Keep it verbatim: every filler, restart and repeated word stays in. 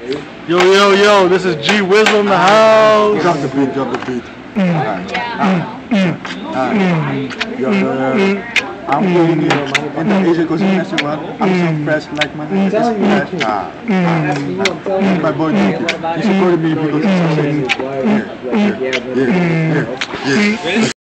Yo, yo, yo, this is G Wizzle in the house. Drop the beat, drop the beat. Alright. Alright. Yo, yo, yo. I'm going in, in the Asian cuisine as well. I'm so fresh like my name is fresh. Ah, ah, ah. My boy Duke, he supported me because he's so sexy. Yeah, yeah, yeah, yeah, yeah.